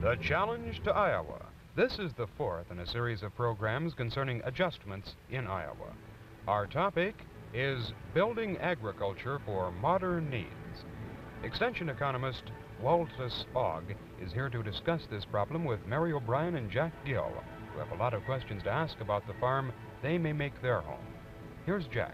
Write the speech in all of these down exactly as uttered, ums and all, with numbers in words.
The Challenge to Iowa. This is the fourth in a series of programs concerning adjustments in Iowa. Our topic is building agriculture for modern needs. Extension economist Wallace is here to discuss this problem with Mary O'Brien and Jack Gill, who have a lot of questions to ask about the farm they may make their home. Here's Jack.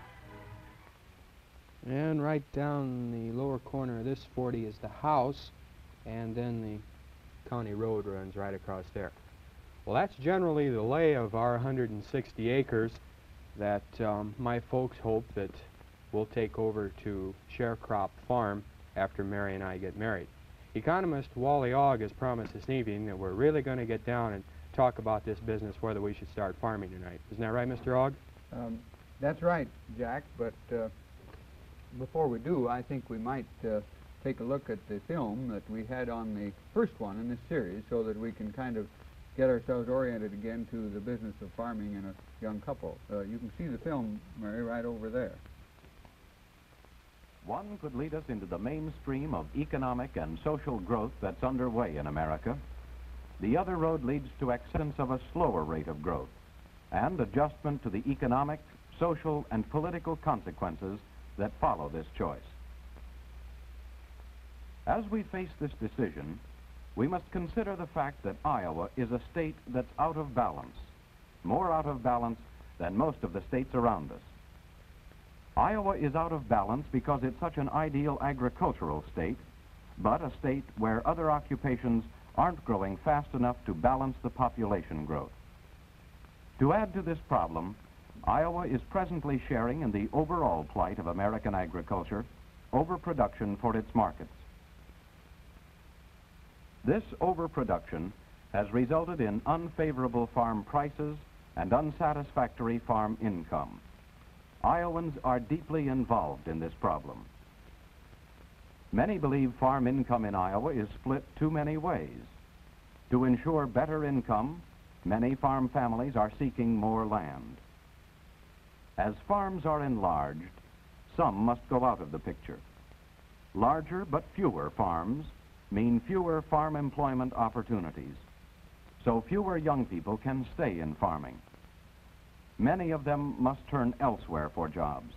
And right down the lower corner of this forty is the house, and then the county road runs right across there. Well, that's generally the lay of our one hundred sixty acres that um, my folks hope that we'll take over to Sharecrop Farm after Mary and I get married. Economist Wally Ogg has promised this evening that we're really going to get down and talk about this business, whether we should start farming tonight. Isn't that right, Mister Ogg? Um, that's right, Jack, but uh, before we do, I think we might uh, take a look at the film that we had on the first one in this series so that we can kind of get ourselves oriented again to the business of farming in a young couple. Uh, you can see the film, Mary, right over there. One could lead us into the mainstream of economic and social growth that's underway in America. The other road leads to acceptance of a slower rate of growth and adjustment to the economic, social, and political consequences that follow this choice. As we face this decision, we must consider the fact that Iowa is a state that's out of balance, more out of balance than most of the states around us. Iowa is out of balance because it's such an ideal agricultural state, but a state where other occupations aren't growing fast enough to balance the population growth. To add to this problem, Iowa is presently sharing in the overall plight of American agriculture, overproduction for its markets. This overproduction has resulted in unfavorable farm prices and unsatisfactory farm income. Iowans are deeply involved in this problem. Many believe farm income in Iowa is split too many ways. To ensure better income, many farm families are seeking more land. As farms are enlarged, some must go out of the picture. Larger but fewer farms mean fewer farm employment opportunities, so fewer young people can stay in farming. Many of them must turn elsewhere for jobs.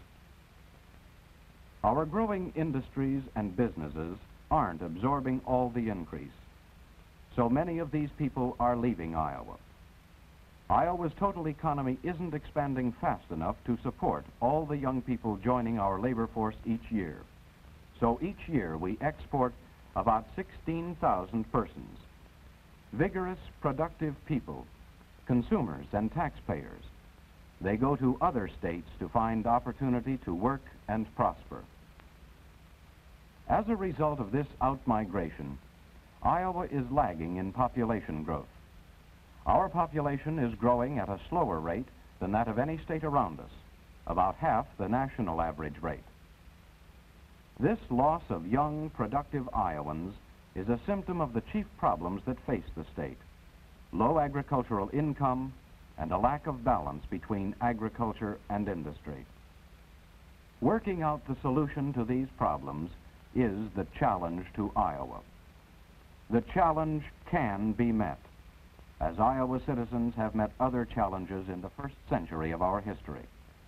Our growing industries and businesses aren't absorbing all the increase, so many of these people are leaving Iowa. Iowa's total economy isn't expanding fast enough to support all the young people joining our labor force each year. So each year we export about sixteen thousand persons. Vigorous, productive people, consumers and taxpayers. They go to other states to find opportunity to work and prosper. As a result of this outmigration, Iowa is lagging in population growth. Our population is growing at a slower rate than that of any state around us, about half the national average rate. This loss of young, productive Iowans is a symptom of the chief problems that face the state: low agricultural income and a lack of balance between agriculture and industry. Working out the solution to these problems is the challenge to Iowa. The challenge can be met, as Iowa citizens have met other challenges in the first century of our history.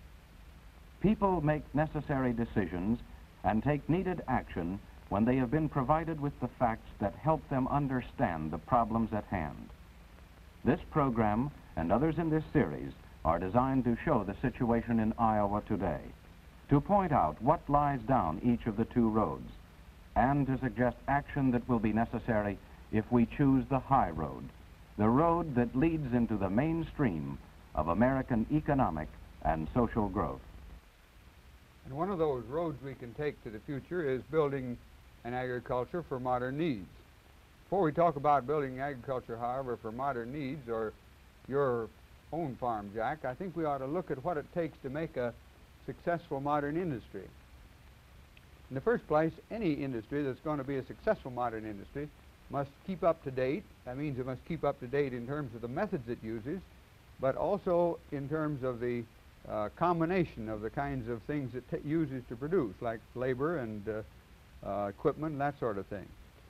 People make necessary decisions and take needed action when they have been provided with the facts that help them understand the problems at hand. This program and others in this series are designed to show the situation in Iowa today, to point out what lies down each of the two roads, and to suggest action that will be necessary if we choose the high road, the road that leads into the mainstream of American economic and social growth. And one of those roads we can take to the future is building an agriculture for modern needs. Before we talk about building agriculture, however, for modern needs, or your own farm, Jack, I think we ought to look at what it takes to make a successful modern industry. In the first place, any industry that's going to be a successful modern industry must keep up to date. That means it must keep up to date in terms of the methods it uses, but also in terms of the uh, combination of the kinds of things it t uses to produce, like labor and uh, uh, equipment and that sort of thing.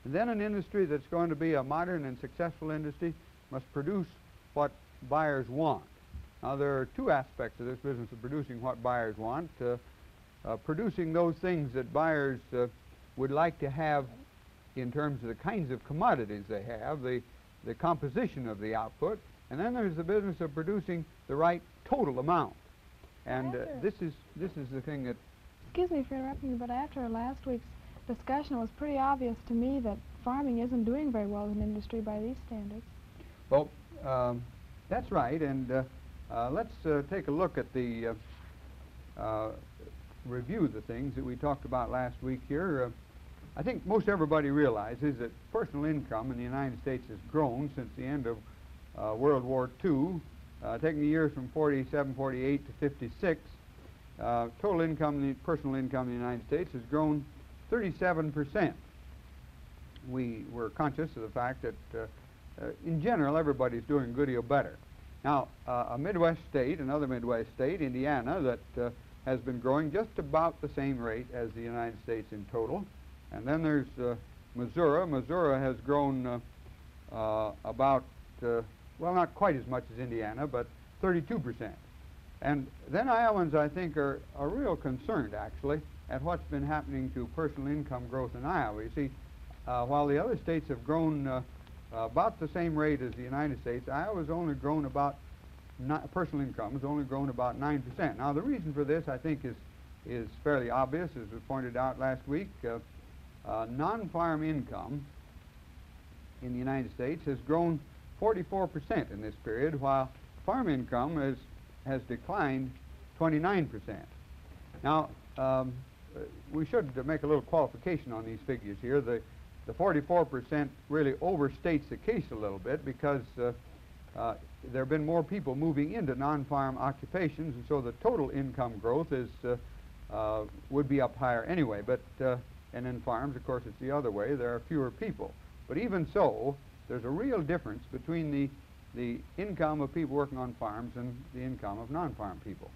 And then an industry that's going to be a modern and successful industry must produce what buyers want. Now, there are two aspects of this business of producing what buyers want. Uh, uh, producing those things that buyers uh, would like to have in terms of the kinds of commodities they have, the, the composition of the output, and then there's the business of producing the right total amount. And uh, this is this is the thing that... Excuse me for interrupting you, but after last week's discussion, it was pretty obvious to me that farming isn't doing very well as an industry by these standards. Well, um, that's right, and uh, uh, let's uh, take a look at the uh, uh, review the things that we talked about last week here. Uh, I think most everybody realizes that personal income in the United States has grown since the end of uh, World War Two, uh, taking the years from forty-seven, forty-eight to fifty-six. Uh, total income, the personal income in the United States has grown thirty-seven percent. We were conscious of the fact that, uh, uh, in general, everybody's doing a good deal better. Now, uh, a Midwest state, another Midwest state, Indiana, that uh, has been growing just about the same rate as the United States in total. And then there's uh, Missouri. Missouri has grown uh, uh, about, uh, well, not quite as much as Indiana, but thirty-two percent. And then Iowans, I think, are, are real concerned, actually, at what's been happening to personal income growth in Iowa. You see, uh, while the other states have grown uh, uh, about the same rate as the United States, Iowa's only grown about, personal income has only grown about nine percent. Now, the reason for this, I think, is, is fairly obvious, as was pointed out last week. Uh, uh, non-farm income in the United States has grown forty-four percent in this period, while farm income has, has declined twenty-nine percent. Now, um, we should uh, make a little qualification on these figures here. The, the forty-four percent really overstates the case a little bit because uh, uh, there have been more people moving into non-farm occupations, and so the total income growth is, uh, uh, would be up higher anyway. But, uh, and in farms, of course, it's the other way. There are fewer people. But even so, there's a real difference between the, the income of people working on farms and the income of non-farm people.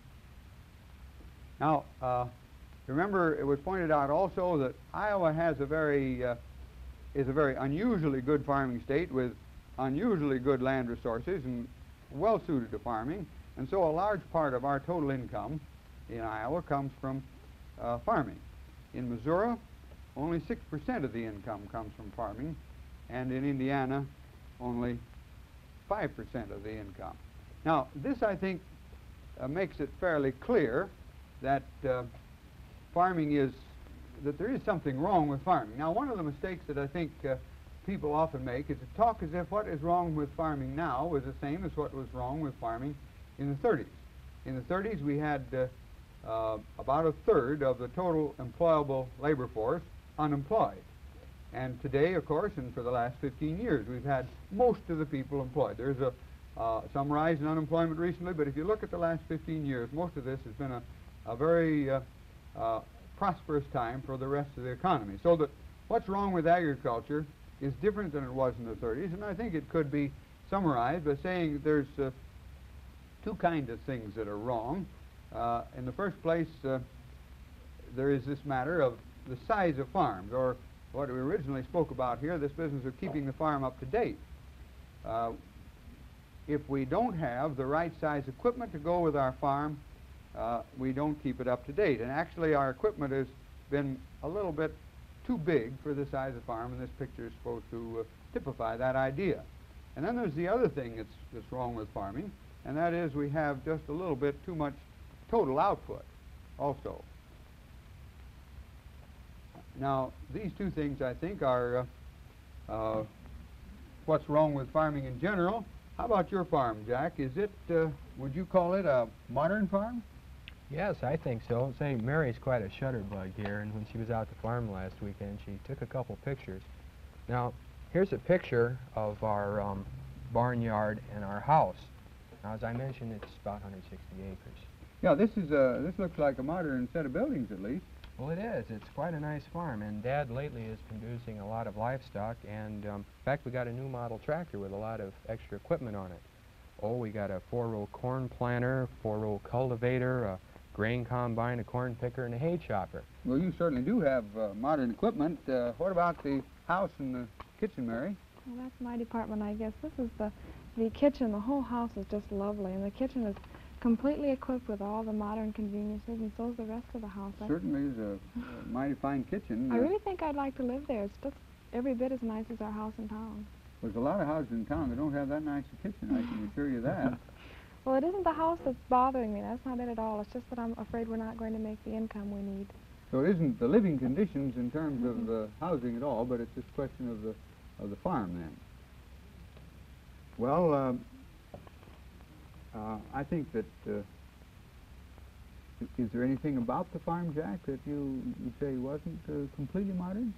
Now, uh, remember, it was pointed out also that Iowa has a very, uh, is a very unusually good farming state with unusually good land resources and well suited to farming. And so a large part of our total income in Iowa comes from uh, farming. In Missouri, only six percent of the income comes from farming, and in Indiana, only five percent of the income. Now, this, I think, uh, makes it fairly clear that uh, farming is, that there is something wrong with farming. Now, one of the mistakes that I think uh, people often make is to talk as if what is wrong with farming now was the same as what was wrong with farming in the thirties. In the thirties, we had uh, uh, about a third of the total employable labor force unemployed. And today, of course, and for the last fifteen years, we've had most of the people employed. There's a, uh, some rise in unemployment recently, but if you look at the last fifteen years, most of this has been a, a very uh, uh, prosperous time for the rest of the economy. So that what's wrong with agriculture is different than it was in the thirties, and I think it could be summarized by saying that there's uh, two kinds of things that are wrong. Uh, in the first place, uh, there is this matter of the size of farms, or what we originally spoke about here, this business of keeping the farm up to date. Uh, if we don't have the right size equipment to go with our farm, uh, we don't keep it up to date. And actually, our equipment has been a little bit too big for the size of farm, and this picture is supposed to uh, typify that idea. And then there's the other thing that's, that's wrong with farming, and that is we have just a little bit too much total output also. Now, these two things, I think, are uh, uh, what's wrong with farming in general. How about your farm, Jack? Is it, uh, would you call it a modern farm? Yes, I think so. Say, Mary's quite a shutterbug here, and when she was out to farm last weekend, she took a couple pictures. Now, here's a picture of our um, barnyard and our house. Now, as I mentioned, it's about one hundred sixty acres. Yeah, this is a, this looks like a modern set of buildings, at least. Well, it is. It's quite a nice farm, and Dad lately has been producing a lot of livestock, and um, in fact, we got a new model tractor with a lot of extra equipment on it. Oh, we got a four-row corn planter, four-row cultivator, a grain combine, a corn picker, and a hay chopper. Well, you certainly do have uh, modern equipment. Uh, what about the house and the kitchen, Mary? Well, that's my department, I guess. This is the, the kitchen. The whole house is just lovely, and the kitchen is completely equipped with all the modern conveniences, and so is the rest of the house. Certainly is a, a mighty fine kitchen. I Uh, really think I'd like to live there. It's just every bit as nice as our house in town. There's a lot of houses in town that don't have that nice a kitchen, I can assure you that. Well, it isn't the house that's bothering me. That's not it at all. It's just that I'm afraid we're not going to make the income we need. So it isn't the living conditions in terms of the housing at all, but it's just a question of the, of the farm then. Well, um, uh, I think that, uh, is there anything about the farm, Jack, that you would say wasn't uh, completely modern?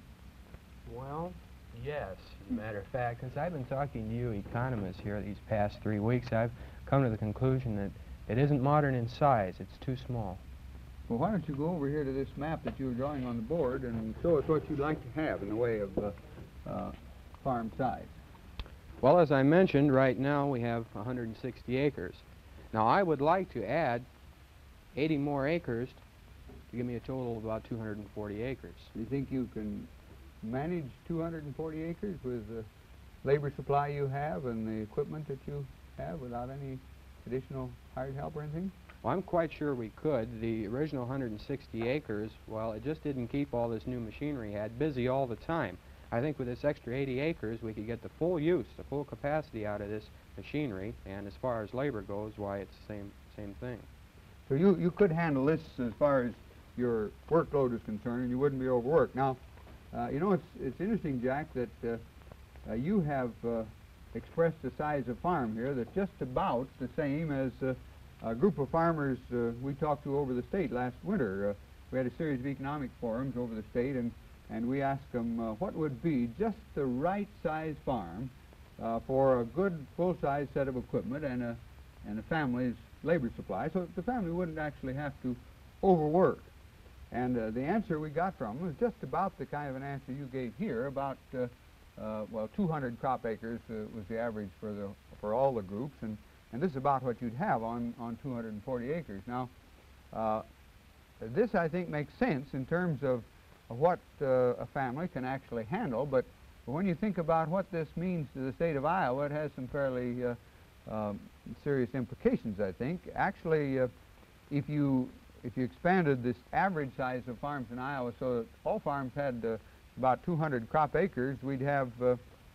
Well, yes, as a matter of fact, since I've been talking to you economists here these past three weeks, I've come to the conclusion that it isn't modern in size. It's too small. Well, why don't you go over here to this map that you were drawing on the board and show us what you'd like to have in the way of uh, uh, farm size. Well, as I mentioned, right now we have one hundred sixty acres. Now, I would like to add eighty more acres to give me a total of about two hundred forty acres. Do you think you can manage two hundred forty acres with the labor supply you have and the equipment that you have without any additional hired help or anything? Well, I'm quite sure we could. The original one hundred sixty acres, well, it just didn't keep all this new machinery had busy all the time. I think with this extra eighty acres, we could get the full use, the full capacity out of this machinery, and as far as labor goes, why, it's the same, same thing. So you, you could handle this as far as your workload is concerned, and you wouldn't be overworked. Now, uh, you know, it's, it's interesting, Jack, that uh, uh, you have uh, expressed the size of farm here that's just about the same as uh, a group of farmers uh, we talked to over the state last winter. Uh, we had a series of economic forums over the state, and, and we asked them uh, what would be just the right size farm uh, for a good full-size set of equipment and a, and a family's labor supply, so that the family wouldn't actually have to overwork. And uh, the answer we got from them was just about the kind of an answer you gave here, about, uh, uh, well, two hundred crop acres uh, was the average for, the, for all the groups, and, and this is about what you'd have on, on two hundred forty acres. Now, uh, this, I think, makes sense in terms of, of what uh, a family can actually handle, but when you think about what this means to the state of Iowa, it has some fairly uh, um, serious implications, I think. Actually, uh, if you if you expanded this average size of farms in Iowa so that all farms had uh, about two hundred crop acres, we'd have uh,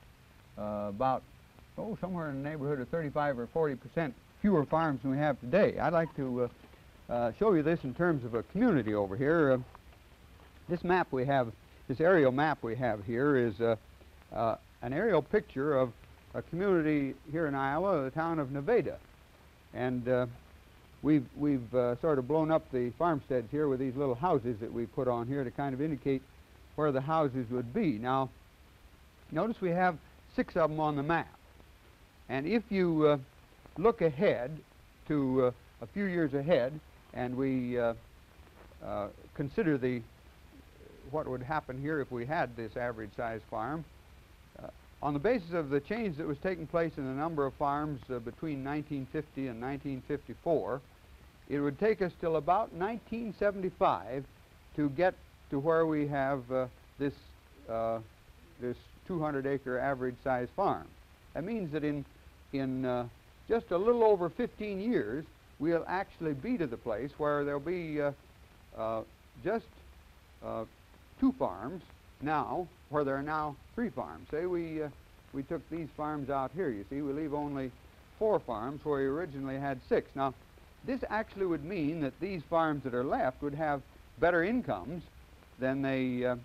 uh, about, oh, somewhere in the neighborhood of thirty-five or forty percent fewer farms than we have today. I'd like to uh, uh, show you this in terms of a community over here. Uh, this map we have, this aerial map we have here is uh, uh, an aerial picture of a community here in Iowa, the town of Nevada. And uh, we've, we've uh, sort of blown up the farmsteads here with these little houses that we put on here to kind of indicate where the houses would be. Now, notice we have six of them on the map. And if you uh, look ahead to uh, a few years ahead, and we uh, uh, consider the what would happen here if we had this average size farm, uh, on the basis of the change that was taking place in the number of farms uh, between nineteen fifty and nineteen fifty-four, it would take us till about nineteen seventy-five to get to where we have uh, this, uh, this two hundred acre average size farm. That means that in, in uh, just a little over fifteen years, we'll actually be to the place where there'll be uh, uh, just uh, two farms now, where there are now three farms. Say we, uh, we took these farms out here, you see, we leave only four farms where we originally had six. Now, this actually would mean that these farms that are left would have better incomes than they uh,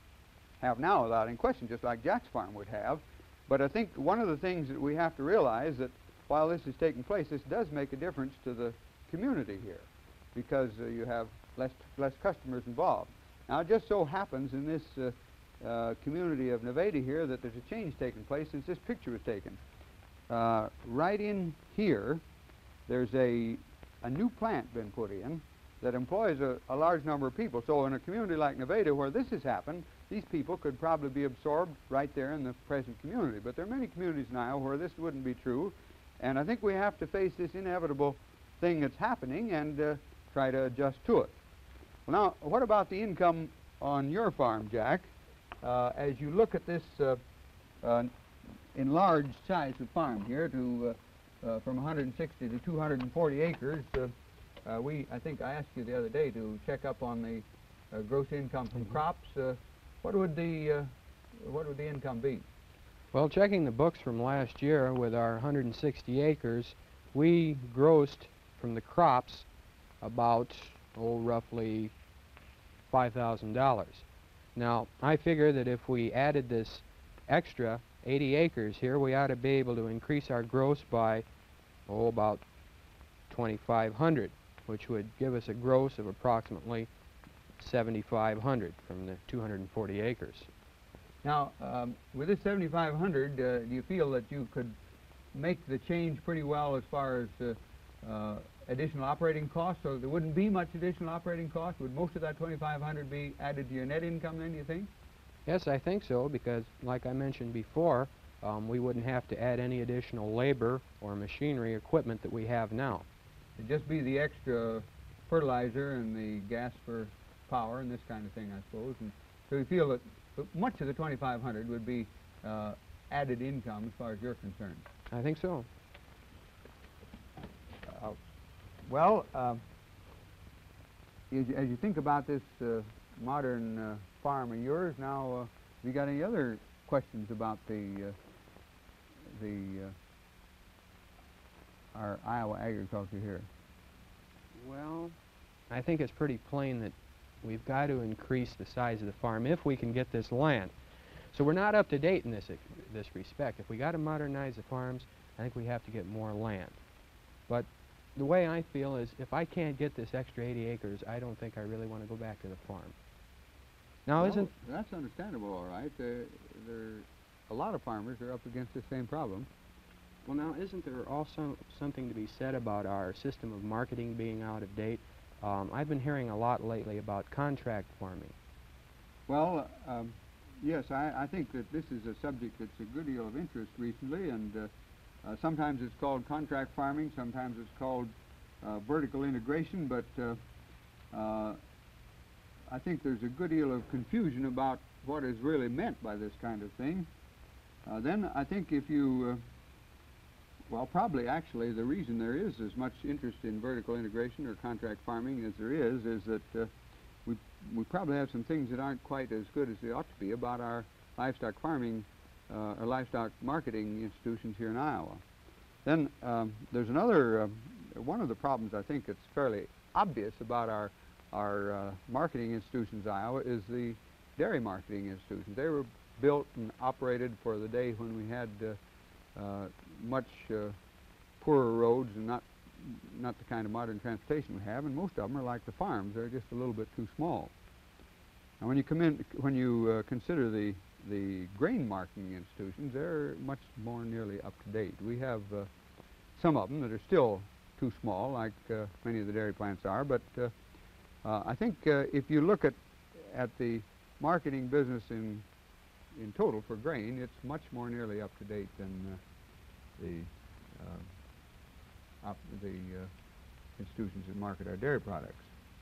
have now, without any question, just like Jack's farm would have. But I think one of the things that we have to realize that while this is taking place, this does make a difference to the community here, because uh, you have less, less customers involved. Now, it just so happens in this uh, uh, community of Nevada here that there's a change taking place since this picture was taken. Uh, right in here, there's a, a new plant been put in that employs a, a large number of people. So in a community like Nevada where this has happened, these people could probably be absorbed right there in the present community. But there are many communities now where this wouldn't be true. And I think we have to face this inevitable thing that's happening, and uh, try to adjust to it. Well, now, what about the income on your farm, Jack? Uh, as you look at this uh, uh, enlarged size of farm here to uh, uh, from one hundred sixty to two hundred forty acres, uh, uh, we, I think I asked you the other day to check up on the uh, gross income from Mm-hmm. crops. Uh, what would the uh, what would the income be? Well, checking the books from last year with our one hundred sixty acres, we grossed from the crops about, oh, roughly five thousand dollars. Now, I figure that if we added this extra eighty acres here, we ought to be able to increase our gross by, oh, about twenty-five hundred, which would give us a gross of approximately seventy-five hundred from the two hundred forty acres. Now, um, with this seventy-five hundred, uh, do you feel that you could make the change pretty well as far as uh, uh, additional operating costs, so there wouldn't be much additional operating cost? Would most of that twenty-five hundred be added to your net income then, do you think? Yes, I think so, because like I mentioned before, um, we wouldn't have to add any additional labor or machinery equipment that we have now. It'd just be the extra fertilizer and the gas for power and this kind of thing, I suppose. And so you feel that much of the twenty-five hundred would be uh, added income as far as you're concerned? I think so. Uh, well, uh, as, you, as you think about this uh, modern uh, farm of yours now, uh, have you got any other questions about the uh, the uh, our Iowa agriculture here? Well, I think it's pretty plain that we've got to increase the size of the farm if we can get this land. So we're not up to date in this this respect. If we got to modernize the farms, I think we have to get more land. But the way I feel is if I can't get this extra eighty acres, I don't think I really want to go back to the farm. Now, Well, isn't that's understandable, all right. Uh, there, a lot of farmers are up against the same problem. well now isn't there also something to be said about our system of marketing being out of date? Um, I've been hearing a lot lately about contract farming. Well, um, yes, I, I think that this is a subject that's a good deal of interest recently, and uh, uh, sometimes it's called contract farming, sometimes it's called uh, vertical integration, but uh, uh, I think there's a good deal of confusion about what is really meant by this kind of thing. Uh, then I think if you, uh, well, probably actually the reason there is as much interest in vertical integration or contract farming as there is, is that uh, we, we probably have some things that aren't quite as good as they ought to be about our livestock farming uh, or livestock marketing institutions here in Iowa. Then um, there's another, um, one of the problems I think that's fairly obvious about our, our uh, marketing institutions in Iowa is the dairy marketing institutions. They were built and operated for the day when we had uh, uh, much uh, poorer roads and not not the kind of modern transportation we have, and most of them are like the farms. They're just a little bit too small. Now, when you come in, when you uh, consider the the grain marketing institutions, they're much more nearly up to date. We have uh, some of them that are still too small, like uh, many of the dairy plants are. But uh, uh, I think uh, if you look at at the marketing business in in total for grain, it's much more nearly up to date than uh, the uh, op the uh, institutions that market our dairy products.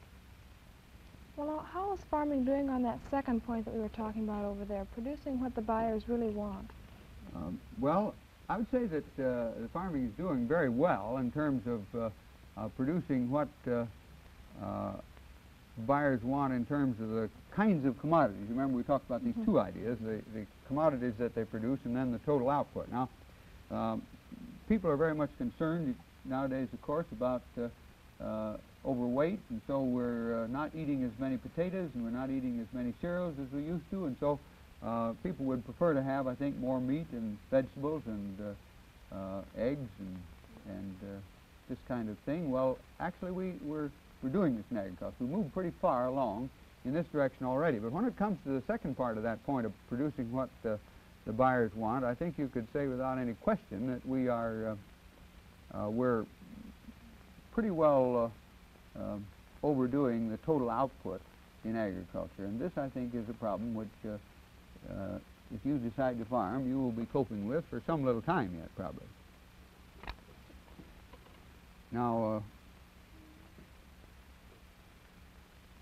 Well, now, how is farming doing on that second point that we were talking about over there, producing what the buyers really want? Um, well, I would say that uh, the farming is doing very well in terms of uh, uh, producing what uh, uh, buyers want in terms of the kinds of commodities. Remember, we talked about these Mm-hmm. two ideas, the, the commodities that they produce and then the total output. Now, um, people are very much concerned nowadays, of course, about uh, uh, overweight, and so we're uh, not eating as many potatoes and we're not eating as many cereals as we used to, and so uh, people would prefer to have, I think, more meat and vegetables and uh, uh, eggs and, and uh, this kind of thing. Well, actually, we, we're We're doing this in agriculture. We moved pretty far along in this direction already. But when it comes to the second part of that point of producing what uh, the buyers want, I think you could say without any question that we are uh, uh, we're pretty well uh, uh, overdoing the total output in agriculture. And this, I think, is a problem which, uh, uh, if you decide to farm, you will be coping with for some little time yet, probably. Now. Uh,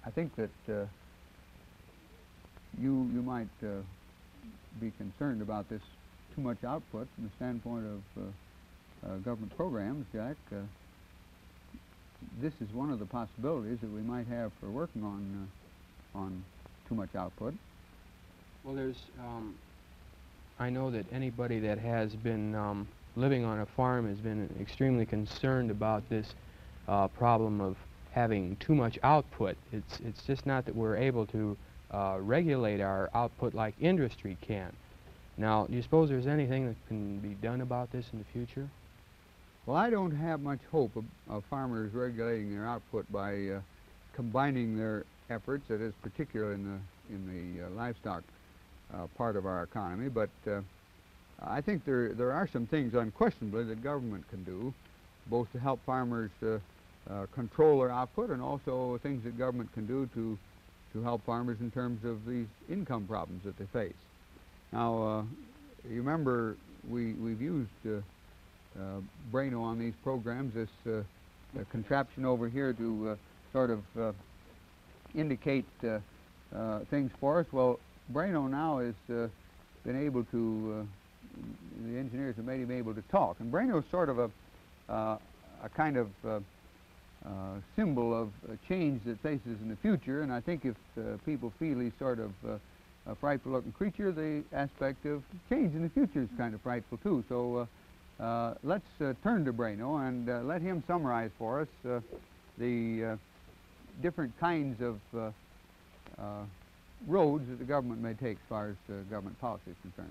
I think that uh, you you might uh, be concerned about this too much output from the standpoint of uh, uh, government programs, Jack. Uh, this is one of the possibilities that we might have for working on uh, on too much output. Well, there's, um, I know that anybody that has been um, living on a farm has been extremely concerned about this uh, problem of having too much output. It's, it's just not that we're able to uh, regulate our output like industry can. Now, do you suppose there's anything that can be done about this in the future? Well, I don't have much hope of, of farmers regulating their output by uh, combining their efforts, that is particular in the, in the uh, livestock uh, part of our economy, but uh, I think there, there are some things unquestionably that government can do, both to help farmers uh, uh, control their output and also things that government can do to, to help farmers in terms of these income problems that they face. Now, uh, you remember we, we've used uh, uh, Braino on these programs, this uh, contraption over here to uh, sort of uh, indicate uh, uh, things for us. Well, Braino now has uh, been able to, uh, the engineers have made him able to talk. And Braino is sort of a, uh, a kind of uh, uh, symbol of a change that faces in the future. And I think if uh, people feel he's sort of uh, a frightful looking creature, the aspect of change in the future is kind of frightful too. So uh, uh, let's uh, turn to Braino and uh, let him summarize for us uh, the uh, different kinds of uh, uh, roads that the government may take as far as uh, government policy is concerned.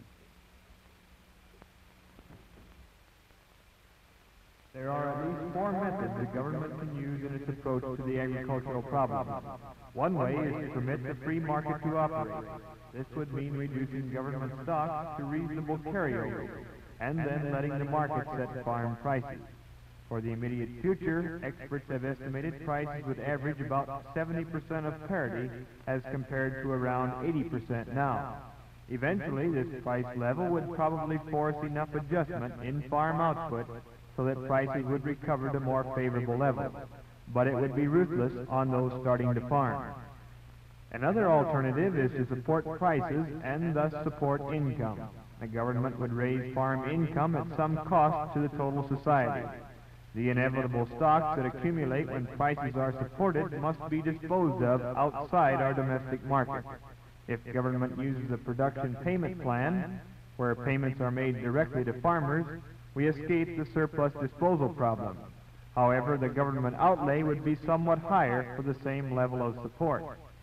There are at least four methods the government can use in its approach to the agricultural problem. One way is to permit the free market to operate. This would mean reducing government stocks to reasonable carryover, and then letting the market set farm prices. For the immediate future, experts have estimated prices would average about seventy percent of parity as compared to around eighty percent now. Eventually, this price level would probably force enough adjustment in farm output so that prices would recover to more favorable levels, but it would be ruthless on those starting to farm. Another alternative is to support prices and thus support income. The government would raise farm income at some cost to the total society. The inevitable stocks that accumulate when prices are supported must be disposed of outside our domestic market. If government uses a production payment plan, where payments are made directly to farmers, we escape the surplus disposal problem. However, the government outlay would be somewhat higher for the same level of support.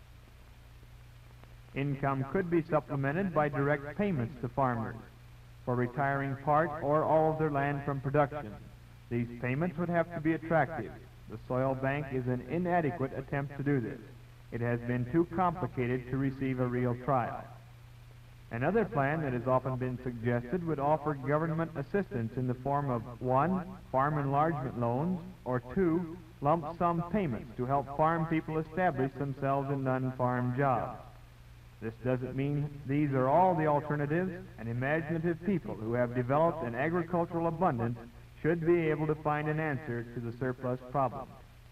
Income could be supplemented by direct payments to farmers for retiring part or all of their land from production. These payments would have to be attractive. The soil bank is an inadequate attempt to do this. It has been too complicated to receive a real trial. Another plan that has often been suggested would offer government assistance in the form of one, farm enlargement loans, or two, lump sum payments to help farm people establish themselves in non-farm jobs. This doesn't mean these are all the alternatives, and imaginative people who have developed an agricultural abundance should be able to find an answer to the surplus problem.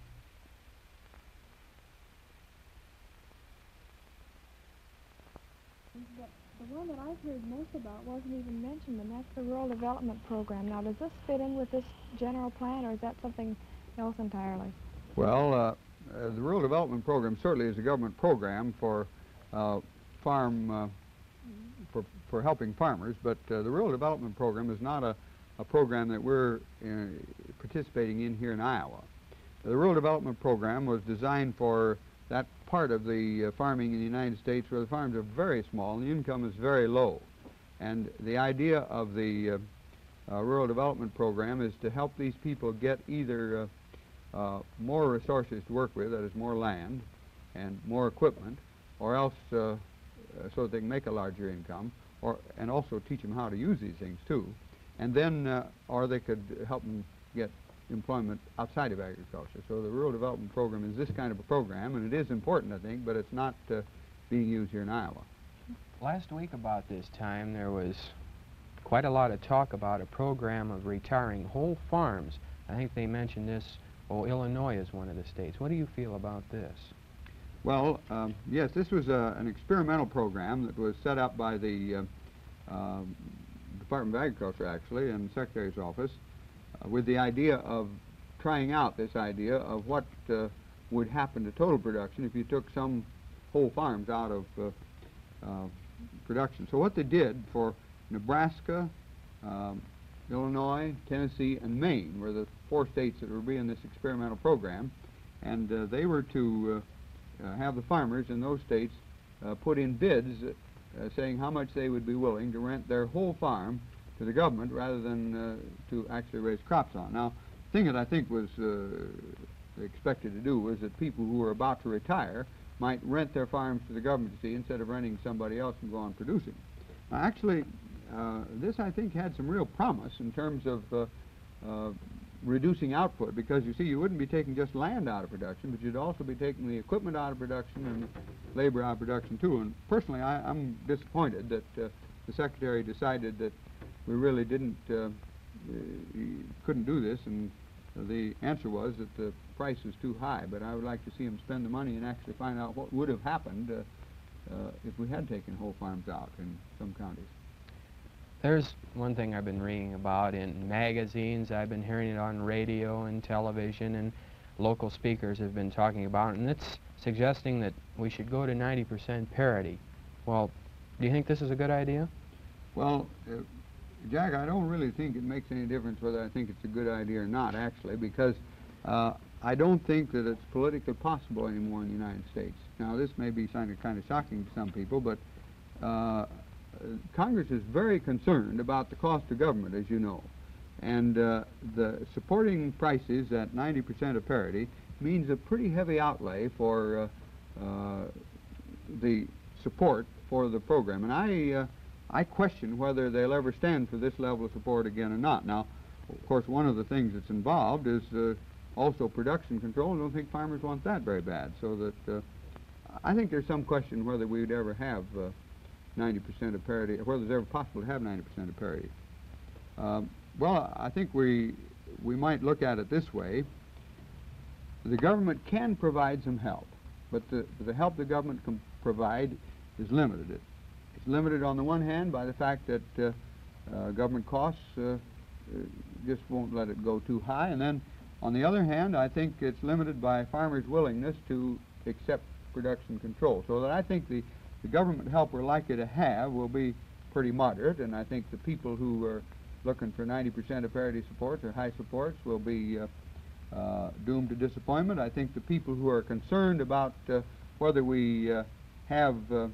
The one that I've heard most about wasn't even mentioned, and that's the Rural Development Program. Now, does this fit in with this general plan, or is that something else entirely? Well, uh, uh, the Rural Development Program certainly is a government program for uh, farm, uh, for, for helping farmers, but uh, the Rural Development Program is not a, a program that we're uh, participating in here in Iowa. The Rural Development Program was designed for that part of the uh, farming in the United States where the farms are very small and the income is very low. And the idea of the uh, uh, Rural Development Program is to help these people get either uh, uh, more resources to work with, that is more land and more equipment, or else uh, uh, so that they can make a larger income, or and also teach them how to use these things too. And then, uh, or they could help them get employment outside of agriculture. So the Rural Development Program is this kind of a program, and it is important, I think, but it's not uh, being used here in Iowa. Last week about this time, there was quite a lot of talk about a program of retiring whole farms. I think they mentioned this, oh, Illinois is one of the states. What do you feel about this? Well, um, yes, this was uh, an experimental program that was set up by the uh, uh, Department of Agriculture, actually, and the Secretary's office, uh, with the idea of trying out this idea of what uh, would happen to total production if you took some whole farms out of uh, uh, production. So what they did for Nebraska, um, Illinois, Tennessee, and Maine were the four states that would be in this experimental program, and uh, they were to uh, uh, have the farmers in those states uh, put in bids uh, saying how much they would be willing to rent their whole farm to the government rather than uh, to actually raise crops on. Now, the thing that I think was uh, expected to do was that people who were about to retire might rent their farms to the government, you see, instead of renting somebody else and go on producing. Now, actually, uh, this, I think, had some real promise in terms of uh, uh, reducing output, because, you see, you wouldn't be taking just land out of production, but you'd also be taking the equipment out of production and labor out of production, too. And personally, I, I'm disappointed that uh, the Secretary decided that we really didn't, uh, couldn't do this, and the answer was that the price was too high. But I would like to see him spend the money and actually find out what would have happened uh, uh, if we had taken whole farms out in some counties. There's one thing I've been reading about in magazines, I've been hearing it on radio and television, and local speakers have been talking about it, and it's suggesting that we should go to ninety percent parity. Well, do you think this is a good idea? Well, uh, Jack, I don't really think it makes any difference whether I think it's a good idea or not, actually, because uh, I don't think that it's politically possible anymore in the United States. Now, this may be kind of, kind of shocking to some people, but uh, Congress is very concerned about the cost of government, as you know. And uh, the supporting prices at ninety percent of parity means a pretty heavy outlay for uh, uh, the support for the program. And I, uh, I question whether they'll ever stand for this level of support again or not. Now, of course, one of the things that's involved is uh, also production control. I don't think farmers want that very bad. So that uh, I think there's some question whether we would ever have uh, ninety percent of parity, or whether it's ever possible to have ninety percent of parity. Um, well, I think we, we might look at it this way. The government can provide some help, but the, the help the government can provide is limited. It, it's limited on the one hand by the fact that uh, uh, government costs uh, uh, just won't let it go too high, and then on the other hand, I think it's limited by farmers' willingness to accept production control. So that I think the The government help we're likely to have will be pretty moderate, and I think the people who are looking for ninety percent of parity supports or high supports will be uh, uh, doomed to disappointment. I think the people who are concerned about uh, whether we uh, have, uh,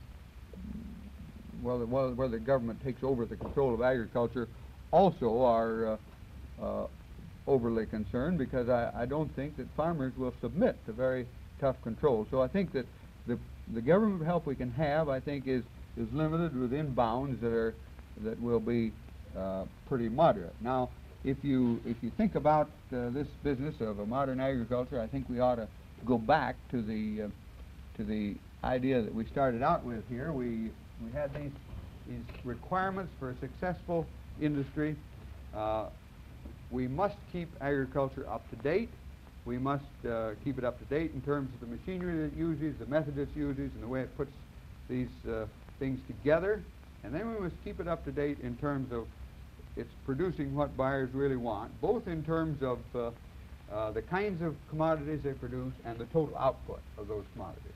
whether, whether the government takes over the control of agriculture also are uh, uh, overly concerned, because I, I don't think that farmers will submit to very tough control. So I think that the The government help we can have, I think, is, is limited within bounds that are that will be uh, pretty moderate. Now, if you if you think about uh, this business of a modern agriculture, I think we ought to go back to the uh, to the idea that we started out with here. We we had these these requirements for a successful industry. Uh, we must keep agriculture up to date. We must uh, keep it up to date in terms of the machinery that it uses, the method it uses, and the way it puts these uh, things together. And then we must keep it up to date in terms of it's producing what buyers really want, both in terms of uh, uh, the kinds of commodities they produce and the total output of those commodities.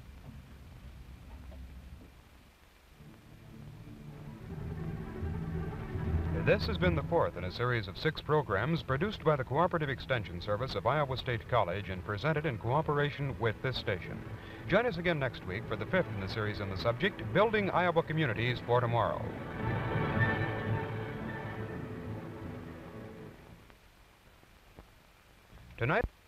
This has been the fourth in a series of six programs produced by the Cooperative Extension Service of Iowa State College and presented in cooperation with this station. Join us again next week for the fifth in the series on the subject, Building Iowa Communities for Tomorrow. Tonight...